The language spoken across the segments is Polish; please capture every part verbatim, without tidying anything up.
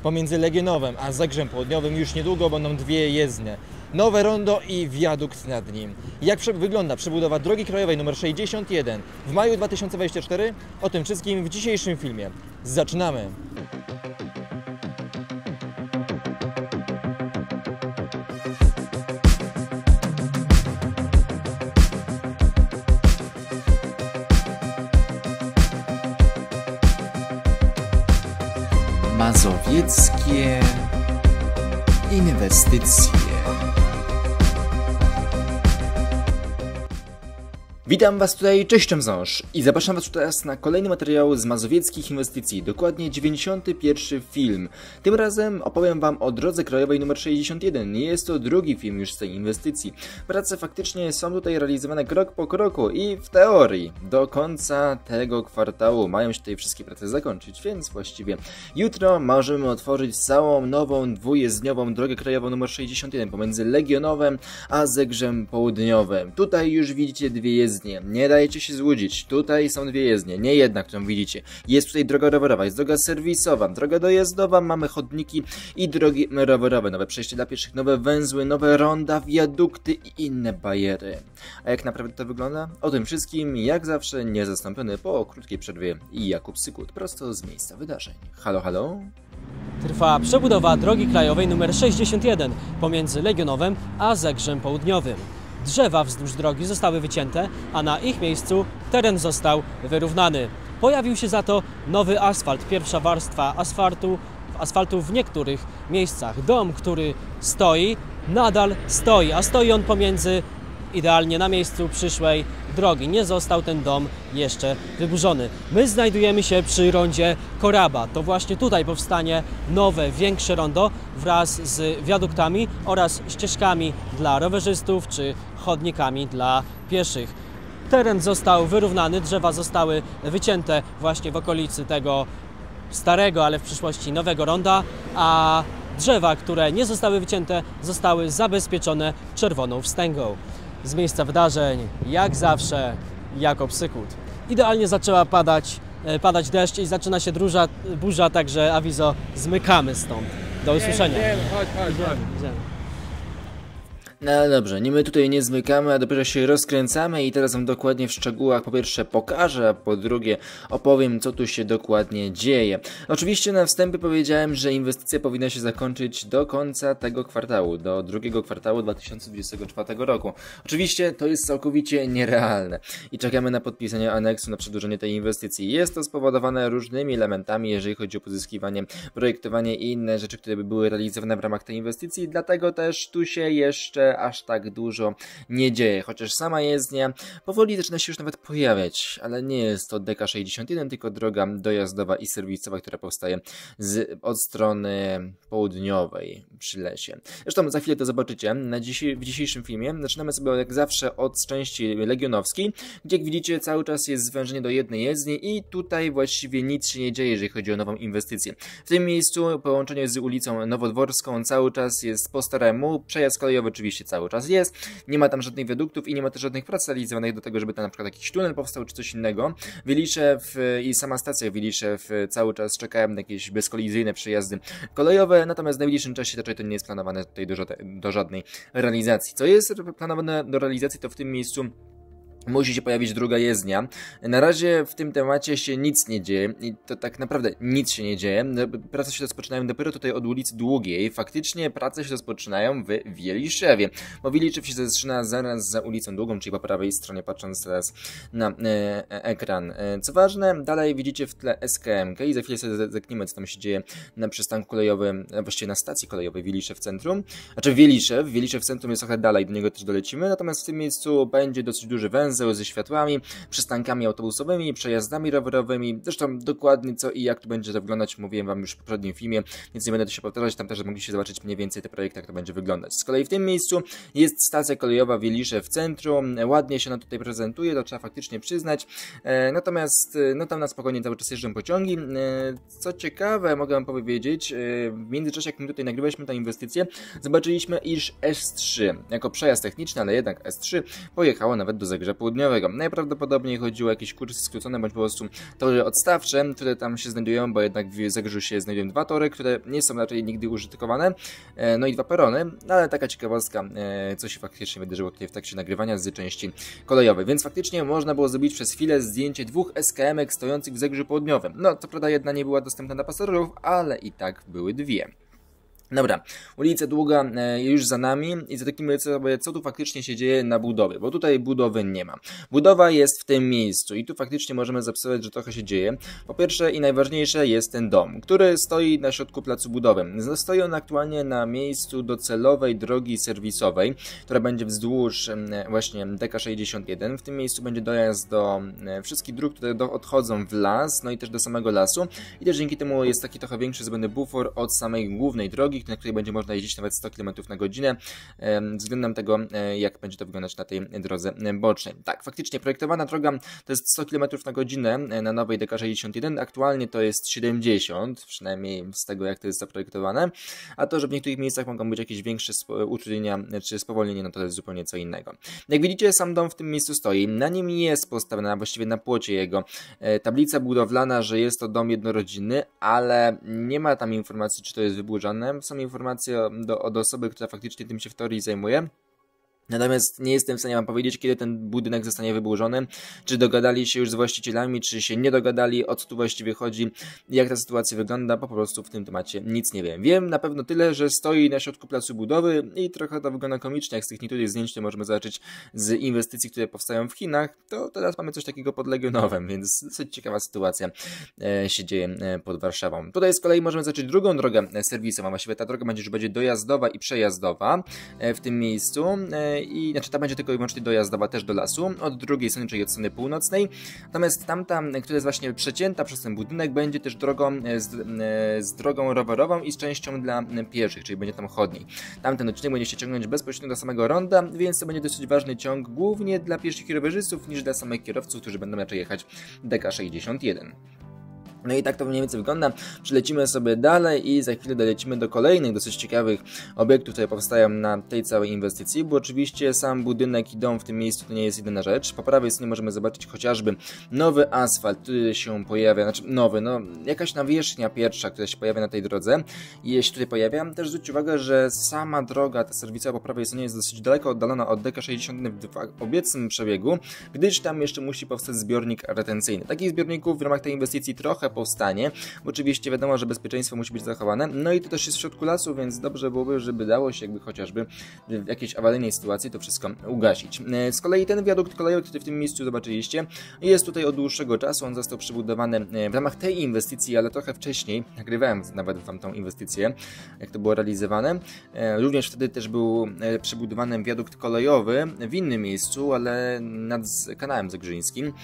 Pomiędzy Legionowem a Zegrzem Południowym już niedługo będą dwie jezdnie. Nowe rondo i wiadukt nad nim. Jak wygląda przebudowa drogi krajowej nr sześćdziesiąt jeden w maju dwa tysiące dwudziestego czwartego? O tym wszystkim w dzisiejszym filmie. Zaczynamy! Mazowieckie inwestycje. Witam Was tutaj, cześć Ząż i zapraszam Was teraz na kolejny materiał z mazowieckich inwestycji, dokładnie dziewięćdziesiąty pierwszy film. Tym razem opowiem Wam o drodze krajowej nr sześćdziesiąt jeden. Nie jest to drugi film już z tej inwestycji. Prace faktycznie są tutaj realizowane krok po kroku i w teorii do końca tego kwartału mają się tutaj wszystkie prace zakończyć, więc właściwie jutro możemy otworzyć całą nową dwujezdniową drogę krajową nr sześćdziesiąt jeden pomiędzy Legionowem a Zegrzem Południowym. Tutaj już widzicie dwie jezdnie. Nie dajcie się złudzić, tutaj są dwie jezdnie, nie jedna, którą widzicie. Jest tutaj droga rowerowa, jest droga serwisowa, droga dojazdowa, mamy chodniki i drogi rowerowe, nowe przejście dla pieszych, nowe węzły, nowe ronda, wiadukty i inne bariery. A jak naprawdę to wygląda? O tym wszystkim, jak zawsze, niezastąpiony po krótkiej przerwie i Jakub Sykut, prosto z miejsca wydarzeń. Halo, halo? Trwa przebudowa drogi krajowej nr sześćdziesiąt jeden pomiędzy Legionowem a Zegrzem Południowym. Drzewa wzdłuż drogi zostały wycięte, a na ich miejscu teren został wyrównany. Pojawił się za to nowy asfalt, pierwsza warstwa asfaltu, asfaltu w niektórych miejscach. Dom, który stoi, nadal stoi, a stoi on pomiędzy idealnie na miejscu przyszłej drogi. Nie został ten dom jeszcze wyburzony. My znajdujemy się przy rondzie Koraba. To właśnie tutaj powstanie nowe, większe rondo wraz z wiaduktami oraz ścieżkami dla rowerzystów czy chodnikami dla pieszych. Teren został wyrównany, drzewa zostały wycięte właśnie w okolicy tego starego, ale w przyszłości nowego ronda, a drzewa, które nie zostały wycięte, zostały zabezpieczone czerwoną wstęgą. Z miejsca wydarzeń, jak zawsze, Jakub Sykut. Idealnie zaczęła padać, padać deszcz i zaczyna się druża, burza, także awizo, zmykamy stąd. Do usłyszenia. Nie, nie, chodź, chodź, chodź. Idziemy. No dobrze, nie my tutaj nie zmykamy, a dopiero się rozkręcamy i teraz Wam dokładnie w szczegółach po pierwsze pokażę, a po drugie opowiem, co tu się dokładnie dzieje. Oczywiście na wstępie powiedziałem, że inwestycja powinna się zakończyć do końca tego kwartału, do drugiego kwartału dwa tysiące dwudziestego czwartego roku. Oczywiście to jest całkowicie nierealne i czekamy na podpisanie aneksu na przedłużenie tej inwestycji. Jest to spowodowane różnymi elementami, jeżeli chodzi o pozyskiwanie, projektowanie i inne rzeczy, które by były realizowane w ramach tej inwestycji, dlatego też tu się jeszcze aż tak dużo nie dzieje, chociaż sama jezdnia powoli zaczyna się już nawet pojawiać, ale nie jest to D K sześćdziesiąt jeden, tylko droga dojazdowa i serwisowa, która powstaje z, od strony południowej przy lesie. Zresztą za chwilę to zobaczycie na dzisiaj, w dzisiejszym filmie. Zaczynamy sobie jak zawsze od części legionowskiej, gdzie jak widzicie cały czas jest zwężenie do jednej jezdni i tutaj właściwie nic się nie dzieje, jeżeli chodzi o nową inwestycję. W tym miejscu połączenie z ulicą Nowodworską cały czas jest po staremu, przejazd kolejowy oczywiście cały czas jest, nie ma tam żadnych wiaduktów i nie ma też żadnych prac realizowanych do tego, żeby tam na przykład jakiś tunel powstał czy coś innego. Wiliszew i sama stacja Wiliszew cały czas czekają na jakieś bezkolizyjne przejazdy kolejowe, natomiast w najbliższym czasie raczej to nie jest planowane tutaj do, do żadnej realizacji. Co jest planowane do realizacji, to w tym miejscu musi się pojawić druga jezdnia. Na razie w tym temacie się nic nie dzieje i to tak naprawdę nic się nie dzieje. Prace się rozpoczynają dopiero tutaj od ulicy Długiej. Faktycznie prace się rozpoczynają w Wieliszewie, bo Wieliszew się zaczyna zaraz za ulicą Długą, czyli po prawej stronie, patrząc teraz na e, ekran. E, co ważne, dalej widzicie w tle S K M K i za chwilę sobie zerkniemy, co tam się dzieje na przystanku kolejowym, właściwie na stacji kolejowej Wieliszew Centrum. Znaczy Wieliszew, Wieliszew Centrum jest trochę dalej, do niego też dolecimy, natomiast w tym miejscu będzie dosyć duży węzeł ze światłami, przystankami autobusowymi, przejazdami rowerowymi. Zresztą dokładnie co i jak to będzie to wyglądać mówiłem Wam już w poprzednim filmie, więc nie będę tu się powtarzać, tam też mogliście zobaczyć mniej więcej te projekty, jak to będzie wyglądać. Z kolei w tym miejscu jest stacja kolejowa Wieliszew Centrum, ładnie się ona tutaj prezentuje, to trzeba faktycznie przyznać, e, natomiast no tam na spokojnie cały czas jeżdżą pociągi. E, co ciekawe, mogę Wam powiedzieć, e, w międzyczasie jak my tutaj nagrywaliśmy tę inwestycję, zobaczyliśmy, iż S trzy jako przejazd techniczny, ale jednak S trzy pojechało nawet do Zegrza Południowego. Najprawdopodobniej chodziło o jakieś kursy skrócone, bądź po prostu tory odstawcze, które tam się znajdują, bo jednak w Zegrzu się znajdują dwa tory, które nie są raczej nigdy użytkowane, no i dwa perony, ale taka ciekawostka, co się faktycznie wydarzyło tutaj w trakcie nagrywania z części kolejowej. Więc faktycznie można było zrobić przez chwilę zdjęcie dwóch S K M-ek stojących w Zegrzu Południowym. No, to prawda jedna nie była dostępna dla pasażerów, ale i tak były dwie. Dobra, ulica Długa e, już za nami i zatakimy sobie, co tu faktycznie się dzieje na budowie, bo tutaj budowy nie ma. Budowa jest w tym miejscu i tu faktycznie możemy zaobserwować, że trochę się dzieje. Po pierwsze i najważniejsze jest ten dom, który stoi na środku placu budowy. Stoi on aktualnie na miejscu docelowej drogi serwisowej, która będzie wzdłuż e, właśnie D K sześćdziesiąt jeden. W tym miejscu będzie dojazd do e, wszystkich dróg, które do, odchodzą w las, no i też do samego lasu. I też dzięki temu jest taki trochę większy zbędny bufor od samej głównej drogi, na której będzie można jeździć nawet sto kilometrów na godzinę, względem tego, jak będzie to wyglądać na tej drodze bocznej. Tak, faktycznie projektowana droga to jest sto kilometrów na godzinę na nowej D K sześćdziesiąt jeden, aktualnie to jest siedemdziesiąt, przynajmniej z tego, jak to jest zaprojektowane, a to, że w niektórych miejscach mogą być jakieś większe utrudnienia czy spowolnienie, no to jest zupełnie co innego. Jak widzicie, sam dom w tym miejscu stoi, na nim jest postawiona, właściwie na płocie jego tablica budowlana, że jest to dom jednorodzinny, ale nie ma tam informacji, czy to jest wyburzane. Są informacje do, od osoby, która faktycznie tym się w teorii zajmuje. Natomiast nie jestem w stanie wam powiedzieć, kiedy ten budynek zostanie wyburzony, czy dogadali się już z właścicielami, czy się nie dogadali, o co tu właściwie chodzi, jak ta sytuacja wygląda, po prostu w tym temacie nic nie wiem. Wiem na pewno tyle, że stoi na środku placu budowy i trochę to wygląda komicznie, jak z tych niektórych zdjęć to możemy zobaczyć z inwestycji, które powstają w Chinach, to teraz mamy coś takiego pod Legionowem, więc dosyć ciekawa sytuacja e, się dzieje e, pod Warszawą. Tutaj z kolei możemy zobaczyć drugą drogę serwisową, a właściwie ta droga będzie już będzie dojazdowa i przejazdowa e, w tym miejscu. E, I znaczy ta będzie tylko i wyłącznie dojazdowa też do lasu, od drugiej strony, czyli od strony północnej. Natomiast tamta, która jest właśnie przecięta przez ten budynek, będzie też drogą z, z drogą rowerową i z częścią dla pieszych, czyli będzie tam chodnik. Tamten odcinek będzie się ciągnąć bezpośrednio do samego ronda, więc to będzie dosyć ważny ciąg, głównie dla pieszych i rowerzystów, niż dla samych kierowców, którzy będą raczej jechać D K sześćdziesiąt jeden. No i tak to mniej więcej wygląda. Przelecimy sobie dalej i za chwilę dolecimy do kolejnych dosyć ciekawych obiektów, które powstają na tej całej inwestycji, bo oczywiście sam budynek i dom w tym miejscu to nie jest jedyna rzecz. Po prawej stronie możemy zobaczyć chociażby nowy asfalt, który się pojawia, znaczy nowy, no jakaś nawierzchnia pierwsza, która się pojawia na tej drodze i jeśli tutaj pojawia, też zwróć uwagę, że sama droga, ta serwisowa po prawej stronie jest dosyć daleko oddalona od D K sześćdziesiąt jeden w obecnym przebiegu, gdyż tam jeszcze musi powstać zbiornik retencyjny. Takich zbiorników w ramach tej inwestycji trochę powstanie, bo oczywiście wiadomo, że bezpieczeństwo musi być zachowane, no i to też jest w środku lasu, więc dobrze byłoby, żeby dało się jakby chociażby w jakiejś awaryjnej sytuacji to wszystko ugasić. Z kolei ten wiadukt kolejowy, który w tym miejscu zobaczyliście, jest tutaj od dłuższego czasu, on został przebudowany w ramach tej inwestycji, ale trochę wcześniej, nagrywałem nawet wam tą inwestycję, jak to było realizowane. Również wtedy też był przebudowany wiadukt kolejowy w innym miejscu, ale nad kanałem zegrzyńskim,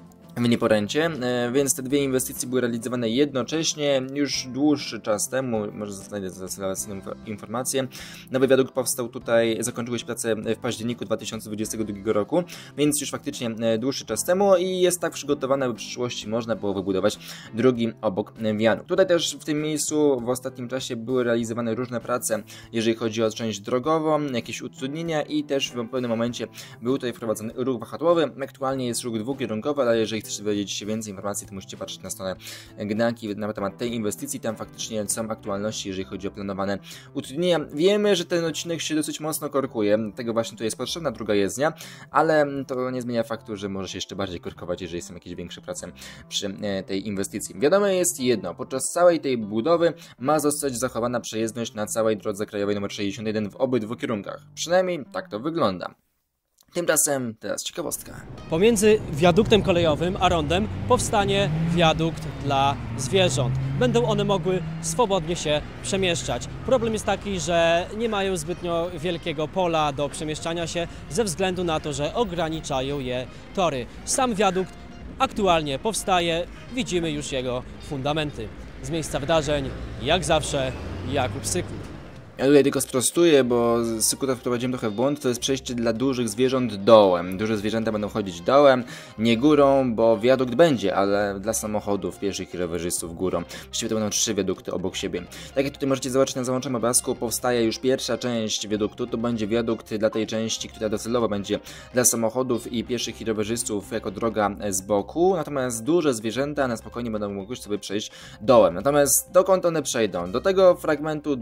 w Nieporęcie, więc te dwie inwestycje były realizowane jednocześnie już dłuższy czas temu, może znajdę zaraz informację. Nowy wiadukt powstał tutaj, zakończyły się prace w październiku dwa tysiące dwudziestego drugiego roku, więc już faktycznie dłuższy czas temu i jest tak przygotowane, by w przyszłości można było wybudować drugi obok wianu. Tutaj też w tym miejscu w ostatnim czasie były realizowane różne prace, jeżeli chodzi o część drogową, jakieś utrudnienia i też w pewnym momencie był tutaj wprowadzony ruch wahadłowy. Aktualnie jest ruch dwukierunkowy, ale jeżeli chcecie dowiedzieć się więcej informacji, to musicie patrzeć na stronę Gnaki na temat tej inwestycji. Tam faktycznie są aktualności, jeżeli chodzi o planowane utrudnienia. Wiemy, że ten odcinek się dosyć mocno korkuje, tego właśnie tu jest potrzebna druga jezdnia, ale to nie zmienia faktu, że może się jeszcze bardziej korkować, jeżeli są jakieś większe prace przy tej inwestycji. Wiadome jest jedno, podczas całej tej budowy ma zostać zachowana przejezdność na całej drodze krajowej nr sześćdziesiąt jeden w obydwu kierunkach. Przynajmniej tak to wygląda. Tymczasem teraz ciekawostka. Pomiędzy wiaduktem kolejowym a rondem powstanie wiadukt dla zwierząt. Będą one mogły swobodnie się przemieszczać. Problem jest taki, że nie mają zbytnio wielkiego pola do przemieszczania się ze względu na to, że ograniczają je tory. Sam wiadukt aktualnie powstaje, widzimy już jego fundamenty. Z miejsca wydarzeń, jak zawsze, Jakub Sykul. Ja tutaj tylko sprostuję, bo Sykuta wprowadziłem trochę w błąd, to jest przejście dla dużych zwierząt dołem. Duże zwierzęta będą chodzić dołem, nie górą, bo wiadukt będzie, ale dla samochodów, pieszych i rowerzystów górą. Właściwie to będą trzy wiadukty obok siebie. Tak jak tutaj możecie zobaczyć na załączonym obrazku, powstaje już pierwsza część wiaduktu, to będzie wiadukt dla tej części, która docelowo będzie dla samochodów i pieszych i rowerzystów jako droga z boku, natomiast duże zwierzęta na spokojnie będą mogły sobie przejść dołem. Natomiast dokąd one przejdą? Do tego fragmentu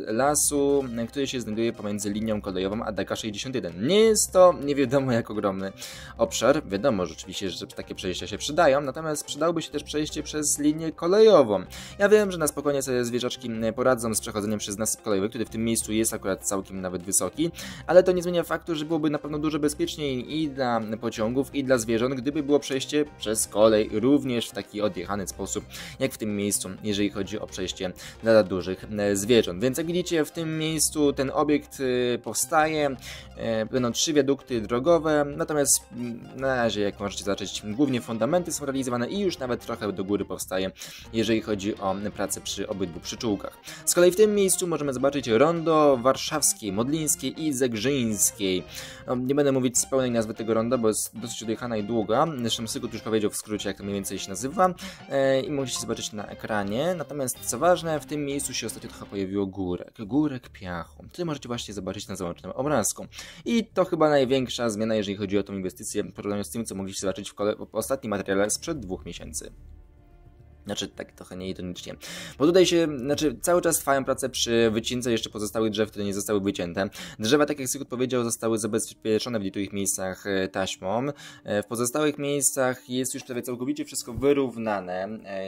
lasu, który się znajduje pomiędzy linią kolejową a D K sześćdziesiąt jeden. Nie jest to nie wiadomo jak ogromny obszar. Wiadomo rzeczywiście, że takie przejścia się przydają, natomiast przydałoby się też przejście przez linię kolejową. Ja wiem, że na spokojnie sobie zwierzaczki poradzą z przechodzeniem przez nasyp kolejowy, który w tym miejscu jest akurat całkiem nawet wysoki, ale to nie zmienia faktu, że byłoby na pewno dużo bezpieczniej i dla pociągów, i dla zwierząt, gdyby było przejście przez kolej również w taki odjechany sposób, jak w tym miejscu, jeżeli chodzi o przejście dla dużych zwierząt. Więc jak widzicie, w tym miejscu ten obiekt powstaje, będą trzy wiadukty drogowe, natomiast na razie, jak możecie zobaczyć, głównie fundamenty są realizowane i już nawet trochę do góry powstaje, jeżeli chodzi o pracę przy obydwu przyczółkach. Z kolei w tym miejscu możemy zobaczyć rondo warszawskiej, modlińskiej i zegrzyńskiej. No, nie będę mówić z pełnej nazwy tego ronda, bo jest dosyć odjechana i długa. Zresztą Sykut już powiedział w skrócie, jak to mniej więcej się nazywa e, i możecie zobaczyć na ekranie. Natomiast co ważne, w tym miejscu się ostatnio trochę pojawiło górek. Górek piachu. Tutaj możecie właśnie zobaczyć na załączonym obrazku. I to chyba największa zmiana, jeżeli chodzi o tą inwestycję, porównując z tym, co mogliście zobaczyć w, w ostatnim materiale sprzed dwóch miesięcy. Znaczy, tak trochę nieironicznie. Bo tutaj się, znaczy, cały czas trwają prace przy wycince jeszcze pozostałych drzew, które nie zostały wycięte. Drzewa, tak jak Sykut powiedział, zostały zabezpieczone w niektórych miejscach taśmą. W pozostałych miejscach jest już prawie całkowicie wszystko wyrównane.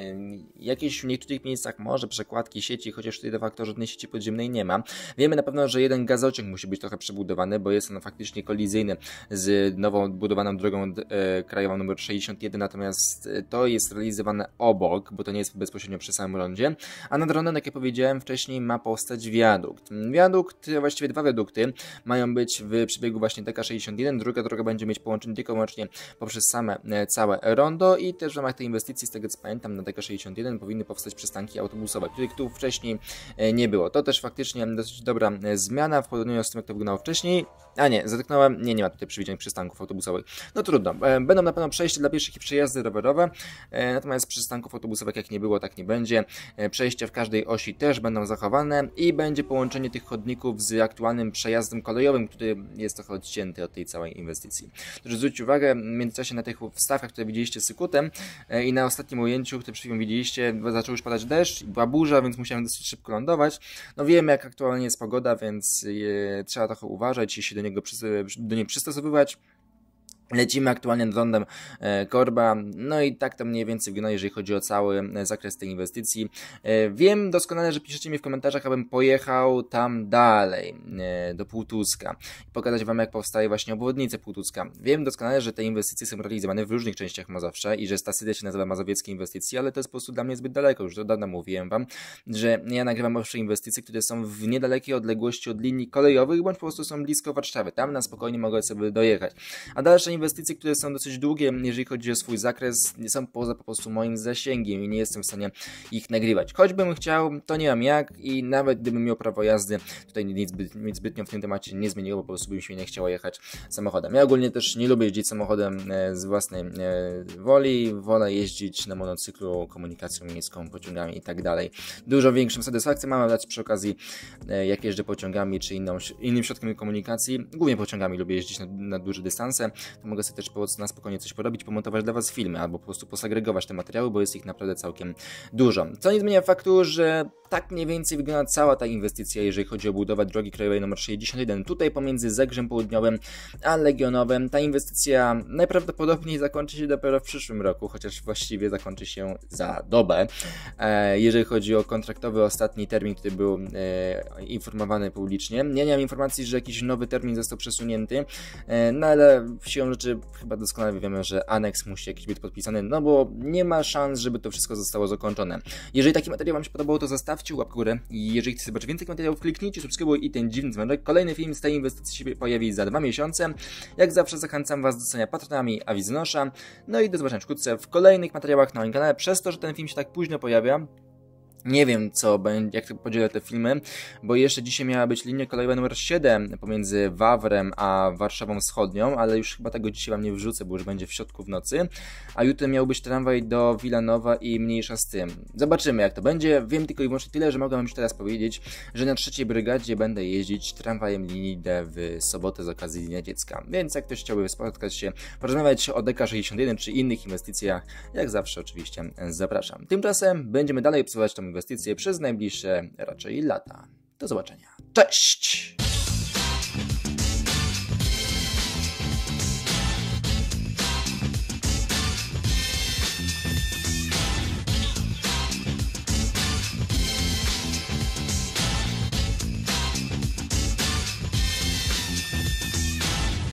Jakieś w niektórych miejscach może przekładki sieci, chociaż tutaj de facto żadnej sieci podziemnej nie ma. Wiemy na pewno, że jeden gazociąg musi być trochę przebudowany, bo jest on faktycznie kolizyjny z nową budowaną drogą e, krajową numer sześćdziesiąt jeden, natomiast to jest realizowane obok, bo to nie jest bezpośrednio przy samym rondzie, a nad rondem, jak ja powiedziałem wcześniej, ma powstać wiadukt. Wiadukt, właściwie dwa wiadukty mają być w przebiegu właśnie D K sześćdziesiąt jeden, druga droga będzie mieć połączenie tylko i wyłącznie poprzez same całe rondo i też w ramach tej inwestycji, z tego co pamiętam, na D K sześćdziesiąt jeden powinny powstać przystanki autobusowe, których tu wcześniej nie było. To też faktycznie dosyć dobra zmiana w porównaniu z tym, jak to wyglądało wcześniej. A nie, zatknąłem, nie, nie ma tutaj przewidzianych przystanków autobusowych. No trudno, będą na pewno przejścia dla pieszych i przejazdy rowerowe, natomiast przystanków autobusowych jak nie było, tak nie będzie. Przejścia w każdej osi też będą zachowane i będzie połączenie tych chodników z aktualnym przejazdem kolejowym, który jest trochę odcięty od tej całej inwestycji. Także zwróćcie uwagę w międzyczasie na tych wstawkach, które widzieliście z Sykutem i na ostatnim ujęciu, które przed chwilą widzieliście, zaczął już padać deszcz, była burza, więc musiałem dosyć szybko lądować. No wiemy, jak aktualnie jest pogoda, więc je, trzeba trochę uważać i się do niego do niej przystosowywać. Lecimy aktualnie nad rondem e, Korba, no i tak to mniej więcej wygląda, jeżeli chodzi o cały e, zakres tej inwestycji. E, wiem doskonale, że piszecie mi w komentarzach, abym pojechał tam dalej, e, do Półtuska i pokazać wam, jak powstaje właśnie obwodnica Półtuska. Wiem doskonale, że te inwestycje są realizowane w różnych częściach Mazowsza i że stacja się nazywa Mazowieckie Inwestycje, ale to jest po prostu dla mnie zbyt daleko. Już od dawna mówiłem wam, że ja nagrywam owszem inwestycje, które są w niedalekiej odległości od linii kolejowych, bądź po prostu są blisko Warszawy. Tam na spokojnie mogę sobie dojechać. A dalsze inwestycje, które są dosyć długie, jeżeli chodzi o swój zakres, nie są poza po prostu moim zasięgiem i nie jestem w stanie ich nagrywać. Choćbym chciał, to nie mam jak i nawet gdybym miał prawo jazdy, tutaj nic, zbyt, nic zbytnio w tym temacie nie zmieniło, bo po prostu bym się nie chciało jechać samochodem. Ja ogólnie też nie lubię jeździć samochodem z własnej woli, wolę jeździć na monocyklu, komunikacją miejską, pociągami i tak dalej. Dużo większą satysfakcję mam dać przy okazji, jak jeżdżę pociągami czy inną, innym środkiem komunikacji. Głównie pociągami lubię jeździć na, na duże dystanse, to mogę sobie też na spokojnie coś porobić, pomontować dla was filmy, albo po prostu posagregować te materiały, bo jest ich naprawdę całkiem dużo. Co nie zmienia faktu, że tak mniej więcej wygląda cała ta inwestycja, jeżeli chodzi o budowę drogi krajowej numer sześćdziesiąt jeden. Tutaj pomiędzy Zegrzem Południowym a Legionowem ta inwestycja najprawdopodobniej zakończy się dopiero w przyszłym roku, chociaż właściwie zakończy się za dobę. E, jeżeli chodzi o kontraktowy ostatni termin, który był e, informowany publicznie. Ja nie mam informacji, że jakiś nowy termin został przesunięty, e, no ale w siłą rzeczy chyba doskonale wiemy, że aneks musi jakiś być podpisany, no bo nie ma szans, żeby to wszystko zostało zakończone. Jeżeli taki materiał wam się podobał, to zostawcie łapkę w górę i jeżeli chcecie zobaczyć więcej materiałów, kliknijcie subskrybuj i ten dziwny dzwonek. Kolejny film z tej inwestycji się pojawi za dwa miesiące. Jak zawsze zachęcam was do zostania patronami Awiznosza. No i do zobaczenia wkrótce w kolejnych materiałach na moim kanale. Przez to, że ten film się tak późno pojawia, Nie wiem, co będzie, jak podzielę te filmy, bo jeszcze dzisiaj miała być linia kolejowa numer siedem pomiędzy Wawrem a Warszawą Wschodnią, ale już chyba tego dzisiaj wam nie wrzucę, bo już będzie w środku w nocy, a jutro miał być tramwaj do Wilanowa i mniejsza z tym. Zobaczymy, jak to będzie. Wiem tylko i wyłącznie tyle, że mogę wam już teraz powiedzieć, że na trzeciej brygadzie będę jeździć tramwajem linii D w sobotę z okazji Dnia Dziecka. Więc jak ktoś chciałby spotkać się, porozmawiać o D K sześćdziesiąt jeden czy innych inwestycjach, jak zawsze oczywiście zapraszam. Tymczasem będziemy dalej obserwować tą inwestycje przez najbliższe raczej lata. Do zobaczenia. Cześć!